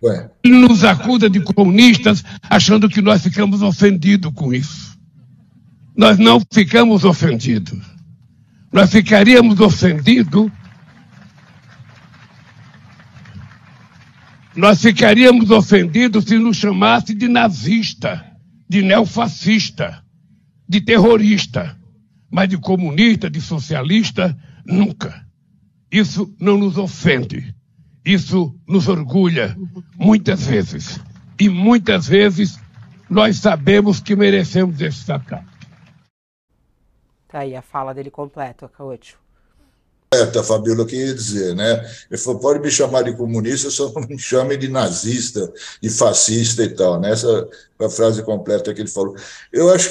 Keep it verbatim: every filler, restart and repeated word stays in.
Ué. Ele nos acusa de comunistas, achando que nós ficamos ofendidos com isso. Nós não ficamos ofendidos. Nós ficaríamos ofendidos. Nós ficaríamos ofendidos se nos chamasse de nazista, de neofascista, de terrorista. Mas de comunista, de socialista, nunca. Isso não nos ofende. Isso nos orgulha, muitas vezes. E muitas vezes nós sabemos que merecemos esse ataque. Tá aí a fala dele completa, Caúcho. A Fabíola queria dizer, né? Ele falou, pode me chamar de comunista, só não me chame de nazista, de fascista e tal, né? Essa foi a frase completa que ele falou. Eu acho